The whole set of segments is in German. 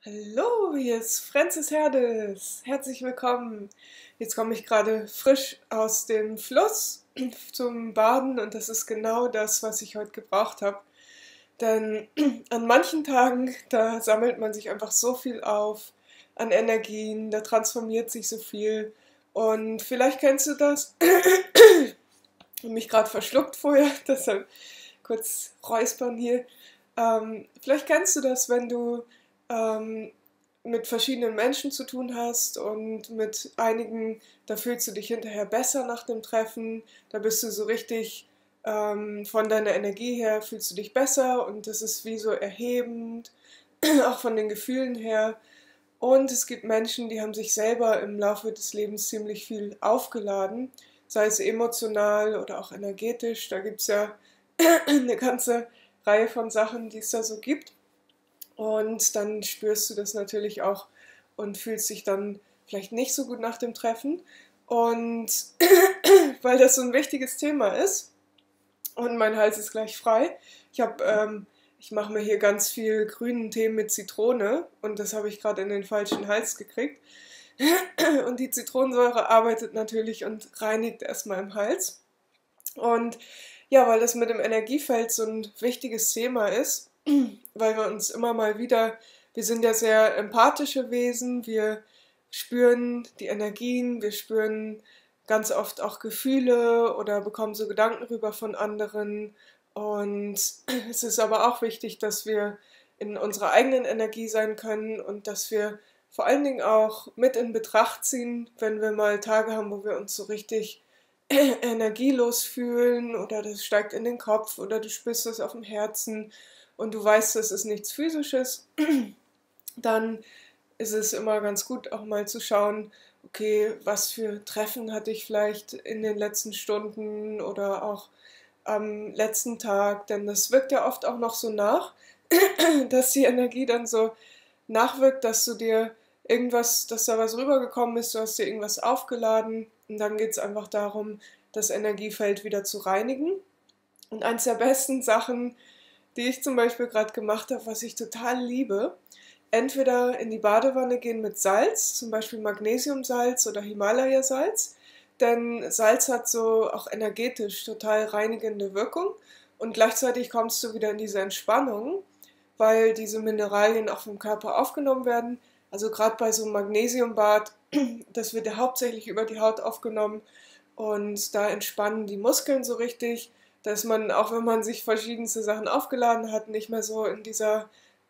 Hallo, hier ist Francis Herdes. Herzlich willkommen. Jetzt komme ich gerade frisch aus dem Fluss zum Baden und das ist genau das, was ich heute gebraucht habe. Denn an manchen Tagen, da sammelt man sich einfach so viel auf an Energien, da transformiert sich so viel. Und vielleicht kennst du das. Ich habe mich gerade verschluckt vorher, deshalb kurz räuspern hier. Vielleicht kennst du das, wenn du ähm, mit verschiedenen Menschen zu tun hast und mit einigen, da fühlst du dich hinterher besser nach dem Treffen, da bist du so richtig von deiner Energie her fühlst du dich besser und das ist wie so erhebend, auch von den Gefühlen her. Und es gibt Menschen, die haben sich selber im Laufe des Lebens ziemlich viel aufgeladen, sei es emotional oder auch energetisch. Da gibt es ja eine ganze Reihe von Sachen, die es da so gibt. Und dann spürst du das natürlich auch und fühlst dich dann vielleicht nicht so gut nach dem Treffen. Und weil das so ein wichtiges Thema ist und mein Hals ist gleich frei, ich habe ich mache mir hier ganz viel grünen Tee mit Zitrone und das habe ich gerade in den falschen Hals gekriegt. Und die Zitronensäure arbeitet natürlich und reinigt erstmal im Hals. Und ja, weil das mit dem Energiefeld so ein wichtiges Thema ist, weil wir uns immer mal wieder, wir sind ja sehr empathische Wesen, wir spüren die Energien, wir spüren ganz oft auch Gefühle oder bekommen so Gedanken rüber von anderen. Und es ist aber auch wichtig, dass wir in unserer eigenen Energie sein können und dass wir vor allen Dingen auch mit in Betracht ziehen, wenn wir mal Tage haben, wo wir uns so richtig energielos fühlen oder das steigt in den Kopf oder du spürst es auf dem Herzen und du weißt, das ist nichts Physisches, dann ist es immer ganz gut auch mal zu schauen, okay, was für Treffen hatte ich vielleicht in den letzten Stunden oder auch am letzten Tag, denn das wirkt ja oft auch noch so nach, dass die Energie dann so nachwirkt, dass du dir irgendwas, dass da was rübergekommen ist, du hast dir irgendwas aufgeladen und dann geht es einfach darum, das Energiefeld wieder zu reinigen. Und eins der besten Sachen, die ich zum Beispiel gerade gemacht habe, was ich total liebe, entweder in die Badewanne gehen mit Salz, zum Beispiel Magnesiumsalz oder Himalaya-Salz, denn Salz hat so auch energetisch total reinigende Wirkung und gleichzeitig kommst du wieder in diese Entspannung, weil diese Mineralien auch vom Körper aufgenommen werden. Also gerade bei so einem Magnesiumbad, das wird ja hauptsächlich über die Haut aufgenommen und da entspannen die Muskeln so richtig, dass man, auch wenn man sich verschiedenste Sachen aufgeladen hat, nicht mehr so in dieser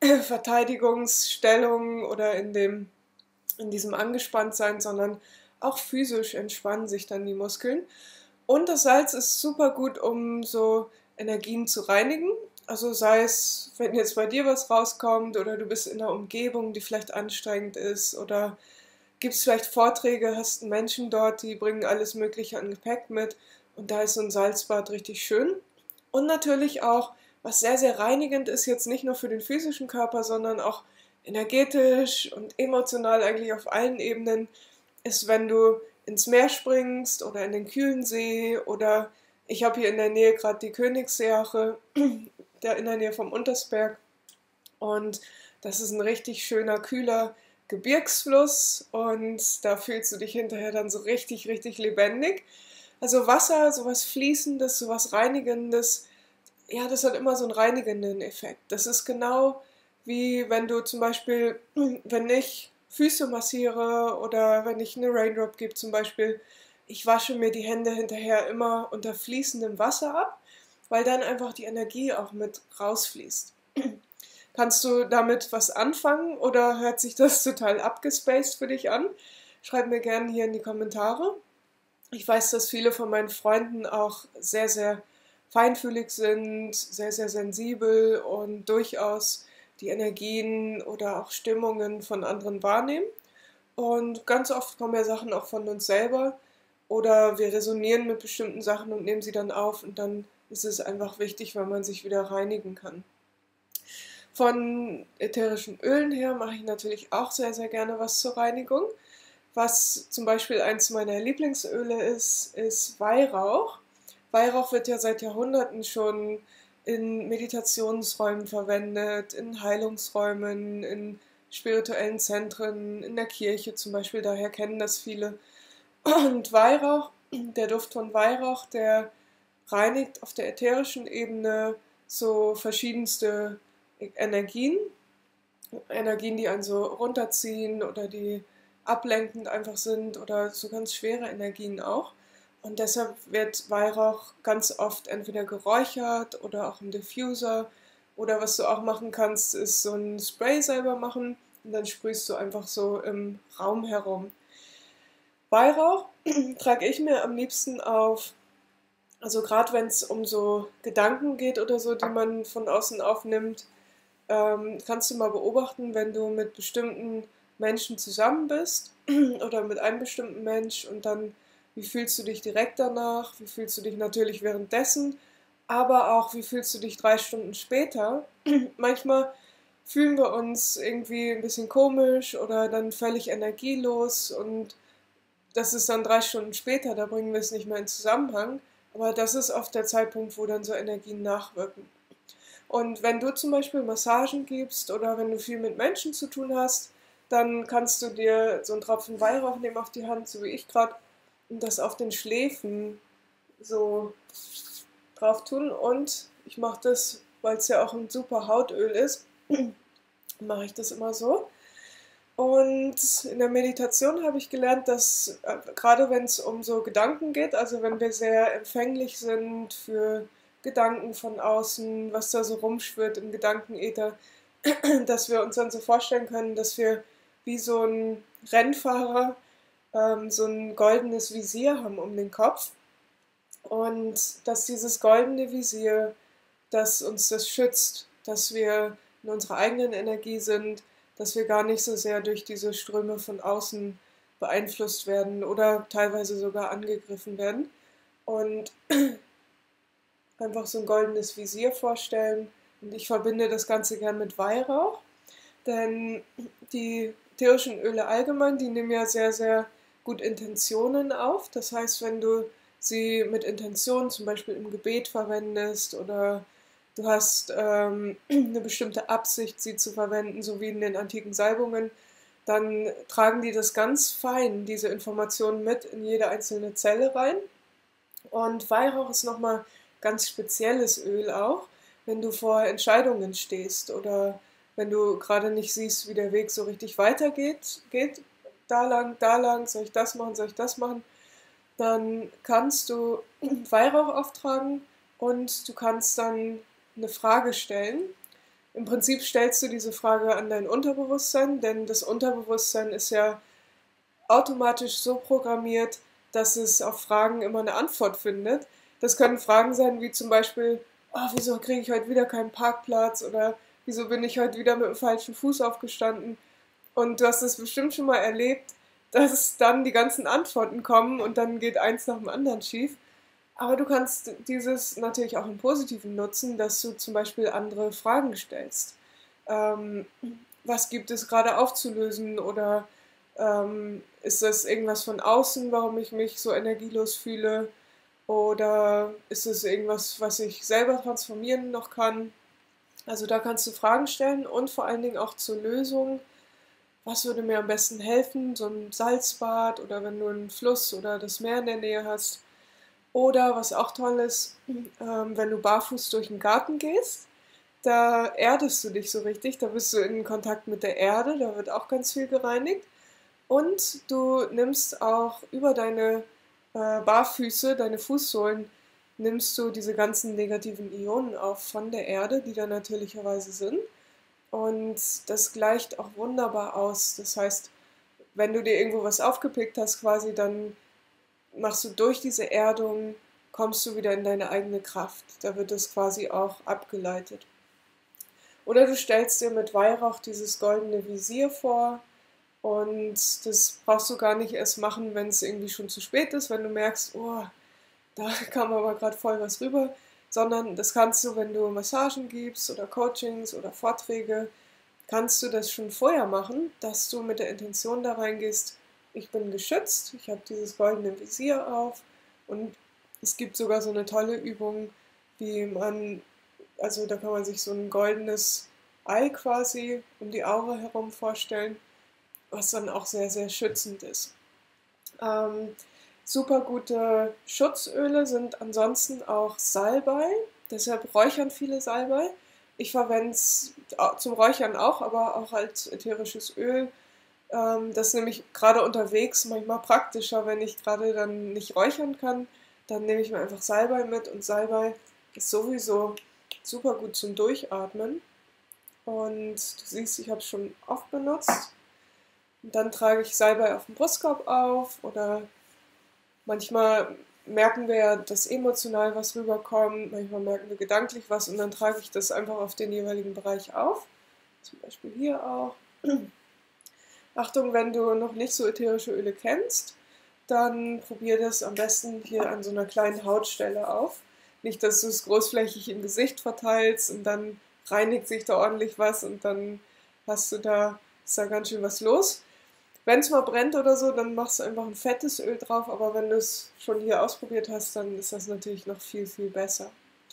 Verteidigungsstellung oder in diesem Angespanntsein, sondern auch physisch entspannen sich dann die Muskeln. Und das Salz ist super gut, um so Energien zu reinigen. Also sei es, wenn jetzt bei dir was rauskommt oder du bist in einer Umgebung, die vielleicht anstrengend ist oder gibt es vielleicht Vorträge, hast einen Menschen dort, die bringen alles Mögliche an Gepäck mit und da ist so ein Salzbad richtig schön. Und natürlich auch, was sehr, sehr reinigend ist, jetzt nicht nur für den physischen Körper, sondern auch energetisch und emotional eigentlich auf allen Ebenen, ist, wenn du ins Meer springst oder in den kühlen See oder ich habe hier in der Nähe gerade die Königsseeache, der in der Nähe vom Untersberg und das ist ein richtig schöner, kühler Gebirgsfluss und da fühlst du dich hinterher dann so richtig, richtig lebendig. Also Wasser, sowas Fließendes, sowas Reinigendes, ja, das hat immer so einen reinigenden Effekt. Das ist genau wie wenn du zum Beispiel, wenn ich Füße massiere oder wenn ich eine Raindrop gebe zum Beispiel, ich wasche mir die Hände hinterher immer unter fließendem Wasser ab, weil dann einfach die Energie auch mit rausfließt. Kannst du damit was anfangen oder hört sich das total abgespaced für dich an? Schreib mir gerne hier in die Kommentare. Ich weiß, dass viele von meinen Freunden auch sehr, sehr feinfühlig sind, sehr, sehr sensibel und durchaus die Energien oder auch Stimmungen von anderen wahrnehmen. Und ganz oft kommen ja Sachen auch von uns selber oder wir resonieren mit bestimmten Sachen und nehmen sie dann auf und dann ist es einfach wichtig, weil man sich wieder reinigen kann. Von ätherischen Ölen her mache ich natürlich auch sehr, sehr gerne was zur Reinigung. Was zum Beispiel eins meiner Lieblingsöle ist, ist Weihrauch. Weihrauch wird ja seit Jahrhunderten schon in Meditationsräumen verwendet, in Heilungsräumen, in spirituellen Zentren, in der Kirche zum Beispiel, daher kennen das viele. Und Weihrauch, der Duft von Weihrauch, der reinigt auf der ätherischen Ebene so verschiedenste Energien, Energien, die einen so runterziehen oder die ablenkend einfach sind oder so ganz schwere Energien auch. Und deshalb wird Weihrauch ganz oft entweder geräuchert oder auch im Diffuser. Oder was du auch machen kannst, ist so ein Spray selber machen und dann sprühst du einfach so im Raum herum. Weihrauch trage ich mir am liebsten auf, also gerade wenn es um so Gedanken geht oder so, die man von außen aufnimmt, kannst du mal beobachten, wenn du mit bestimmten Menschen zusammen bist oder mit einem bestimmten Mensch und dann, wie fühlst du dich direkt danach, wie fühlst du dich natürlich währenddessen, aber auch, wie fühlst du dich 3 Stunden später. Manchmal fühlen wir uns irgendwie ein bisschen komisch oder dann völlig energielos und das ist dann 3 Stunden später, da bringen wir es nicht mehr in Zusammenhang, aber das ist oft der Zeitpunkt, wo dann so Energien nachwirken. Und wenn du zum Beispiel Massagen gibst oder wenn du viel mit Menschen zu tun hast, dann kannst du dir so einen Tropfen Weihrauch nehmen auf die Hand, so wie ich gerade, und das auf den Schläfen so drauf tun. Und ich mache das, weil es ja auch ein super Hautöl ist, mache ich das immer so. Und in der Meditation habe ich gelernt, dass gerade wenn es um so Gedanken geht, also wenn wir sehr empfänglich sind für Gedanken von außen, was da so rumschwirrt im Gedankenäther, dass wir uns dann so vorstellen können, dass wir wie so ein Rennfahrer so ein goldenes Visier haben um den Kopf und dass dieses goldene Visier, dass uns das schützt, dass wir in unserer eigenen Energie sind, dass wir gar nicht so sehr durch diese Ströme von außen beeinflusst werden oder teilweise sogar angegriffen werden. Und einfach so ein goldenes Visier vorstellen. Und ich verbinde das Ganze gern mit Weihrauch, denn die ätherischen Öle allgemein, die nehmen ja sehr, sehr gut Intentionen auf. Das heißt, wenn du sie mit Intention zum Beispiel im Gebet verwendest oder du hast eine bestimmte Absicht, sie zu verwenden, so wie in den antiken Salbungen, dann tragen die das ganz fein, diese Informationen mit in jede einzelne Zelle rein. Und Weihrauch ist nochmal ganz spezielles Öl auch, wenn du vor Entscheidungen stehst oder wenn du gerade nicht siehst, wie der Weg so richtig weitergeht, da lang, soll ich das machen, soll ich das machen, dann kannst du Weihrauch auftragen und du kannst dann eine Frage stellen. Im Prinzip stellst du diese Frage an dein Unterbewusstsein, denn das Unterbewusstsein ist ja automatisch so programmiert, dass es auf Fragen immer eine Antwort findet. Das können Fragen sein wie zum Beispiel, oh, wieso kriege ich heute wieder keinen Parkplatz oder wieso bin ich heute wieder mit dem falschen Fuß aufgestanden? Und du hast es bestimmt schon mal erlebt, dass dann die ganzen Antworten kommen und dann geht eins nach dem anderen schief. Aber du kannst dieses natürlich auch im Positiven nutzen, dass du zum Beispiel andere Fragen stellst. Ähm, Was gibt es gerade aufzulösen oder ist das irgendwas von außen, warum ich mich so energielos fühle? Oder ist es irgendwas, was ich selber transformieren noch kann? Also da kannst du Fragen stellen und vor allen Dingen auch zur Lösung. Was würde mir am besten helfen? So ein Salzbad oder wenn du einen Fluss oder das Meer in der Nähe hast. Oder was auch toll ist, wenn du barfuß durch den Garten gehst, da erdest du dich so richtig, da bist du in Kontakt mit der Erde, da wird auch ganz viel gereinigt. Und du nimmst auch über deine Barfüße, deine Fußsohlen, nimmst du diese ganzen negativen Ionen auf von der Erde, die da natürlicherweise sind. Und das gleicht auch wunderbar aus. Das heißt, wenn du dir irgendwo was aufgepickt hast, quasi, dann machst du durch diese Erdung, kommst du wieder in deine eigene Kraft. Da wird das quasi auch abgeleitet. Oder du stellst dir mit Weihrauch dieses goldene Visier vor und das brauchst du gar nicht erst machen, wenn es irgendwie schon zu spät ist, wenn du merkst, oh, da kam aber gerade voll was rüber, sondern das kannst du, wenn du Massagen gibst oder Coachings oder Vorträge, kannst du das schon vorher machen, dass du mit der Intention da reingehst, ich bin geschützt, ich habe dieses goldene Visier auf und es gibt sogar so eine tolle Übung, wie man, also da kann man sich so ein goldenes Ei quasi um die Aura herum vorstellen, was dann auch sehr, sehr schützend ist. Ähm, Super gute Schutzöle sind ansonsten auch Salbei, deshalb räuchern viele Salbei. Ich verwende es zum Räuchern auch, aber auch als ätherisches Öl. Das ist nämlich gerade unterwegs manchmal praktischer, wenn ich gerade dann nicht räuchern kann. Dann nehme ich mir einfach Salbei mit und Salbei ist sowieso super gut zum Durchatmen. Und du siehst, ich habe es schon oft benutzt. Und dann trage ich Salbei auf dem Brustkorb auf oder manchmal merken wir ja, dass emotional was rüberkommt, manchmal merken wir gedanklich was und dann trage ich das einfach auf den jeweiligen Bereich auf. Zum Beispiel hier auch. Achtung, wenn du noch nicht so ätherische Öle kennst, dann probier das am besten hier an so einer kleinen Hautstelle auf. Nicht, dass du es großflächig im Gesicht verteilst und dann reinigt sich da ordentlich was und dann ist da ganz schön was los. Wenn es mal brennt oder so, dann machst du einfach ein fettes Öl drauf, aber wenn du es schon hier ausprobiert hast, dann ist das natürlich noch viel, viel besser.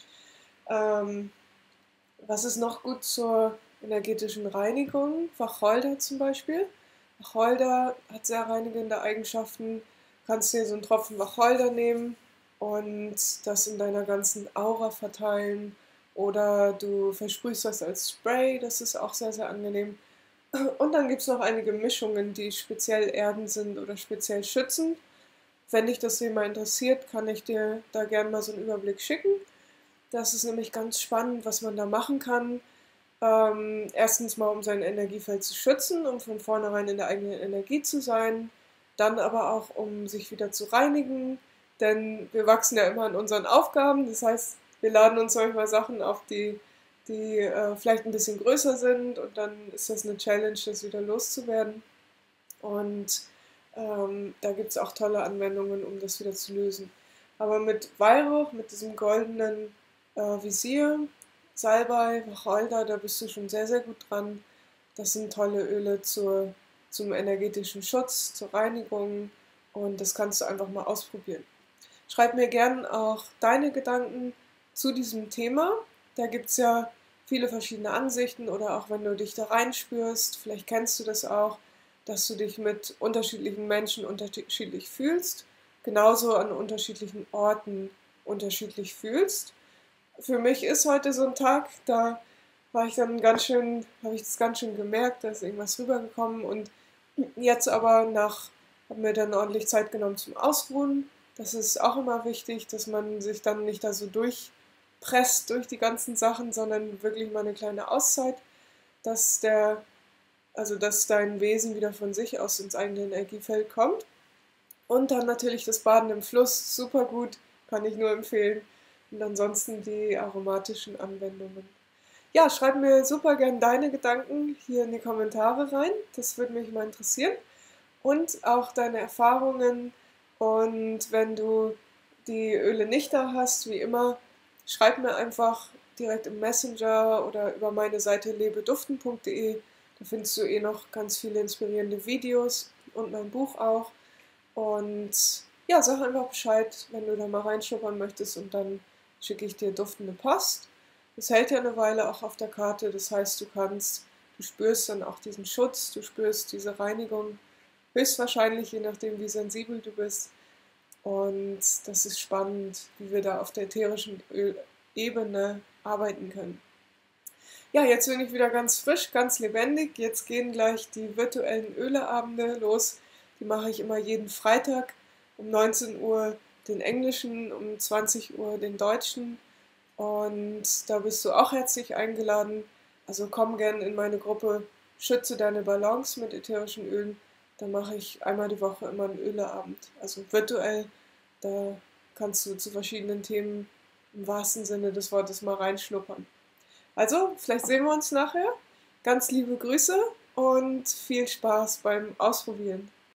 Ähm, Was ist noch gut zur energetischen Reinigung? Wacholder zum Beispiel. Wacholder hat sehr reinigende Eigenschaften. Du kannst dir so einen Tropfen Wacholder nehmen und das in deiner ganzen Aura verteilen. Oder du versprühst das als Spray, das ist auch sehr, sehr angenehm. Und dann gibt es noch einige Mischungen, die speziell erdend sind oder speziell schützend. Wenn dich das Thema interessiert, kann ich dir da gerne mal so einen Überblick schicken. Das ist nämlich ganz spannend, was man da machen kann. Erstens mal, um sein Energiefeld zu schützen, um von vornherein in der eigenen Energie zu sein. Dann aber auch, um sich wieder zu reinigen. Denn wir wachsen ja immer an unseren Aufgaben. Das heißt, wir laden uns manchmal Sachen auf, die vielleicht ein bisschen größer sind. Und dann ist das eine Challenge, das wieder loszuwerden. Und da gibt es auch tolle Anwendungen, um das wieder zu lösen. Aber mit Weihrauch, mit diesem goldenen Visier, Salbei, Wacholder, da bist du schon sehr, sehr gut dran. Das sind tolle Öle zum energetischen Schutz, zur Reinigung und das kannst du einfach mal ausprobieren. Schreib mir gerne auch deine Gedanken zu diesem Thema. Da gibt es ja viele verschiedene Ansichten oder auch wenn du dich da reinspürst, vielleicht kennst du das auch, dass du dich mit unterschiedlichen Menschen unterschiedlich fühlst, genauso an unterschiedlichen Orten unterschiedlich fühlst. Für mich ist heute so ein Tag, da war ich dann habe ich das ganz schön gemerkt, da ist irgendwas rübergekommen und jetzt aber habe mir dann ordentlich Zeit genommen zum Ausruhen. Das ist auch immer wichtig, dass man sich dann nicht da so durchpresst durch die ganzen Sachen, sondern wirklich mal eine kleine Auszeit, dass dass dein Wesen wieder von sich aus ins eigene Energiefeld kommt. Und dann natürlich das Baden im Fluss, super gut, kann ich nur empfehlen. Und ansonsten die aromatischen Anwendungen. Ja, schreib mir super gern deine Gedanken hier in die Kommentare rein. Das würde mich mal interessieren. Und auch deine Erfahrungen. Und wenn du die Öle nicht da hast, wie immer, schreib mir einfach direkt im Messenger oder über meine Seite lebeduften.de. Da findest du noch ganz viele inspirierende Videos und mein Buch auch. Und ja, sag einfach Bescheid, wenn du da mal reinschnuppern möchtest und dann schicke ich dir duftende Post. Das hält ja eine Weile auch auf der Karte, das heißt, du spürst dann auch diesen Schutz, du spürst diese Reinigung, höchstwahrscheinlich, je nachdem, wie sensibel du bist. Und das ist spannend, wie wir da auf der ätherischen Ebene arbeiten können. Ja, jetzt bin ich wieder ganz frisch, ganz lebendig. Jetzt gehen gleich die virtuellen Öleabende los. Die mache ich immer jeden Freitag um 19 Uhr den englischen, um 20 Uhr den deutschen. Und da bist du auch herzlich eingeladen. Also komm gern in meine Gruppe Schütze deine Balance mit ätherischen Ölen. Da mache ich einmal die Woche immer einen Öleabend. Also virtuell, da kannst du zu verschiedenen Themen im wahrsten Sinne des Wortes mal reinschnuppern. Also, vielleicht sehen wir uns nachher. Ganz liebe Grüße und viel Spaß beim Ausprobieren.